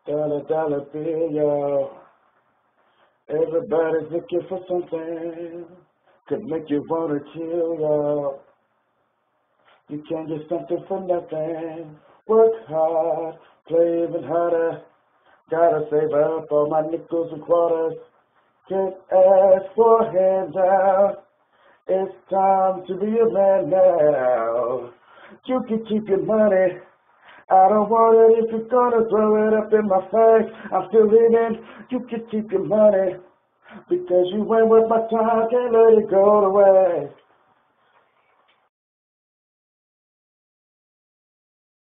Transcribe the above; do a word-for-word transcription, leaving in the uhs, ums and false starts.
Dollar, dollar bill, yo. Everybody's looking for something. Could make you wanna kill, yo. You can't get something for nothing. Work hard, play even harder. Gotta save up all my nickels and quarters. Can't ask for a handout. It's time to be a man now. You can keep your money. I don't want it if you're gonna throw it up in my face. I'm still living. You can keep your money. Because you ain't worth my time, can't let it go to waste.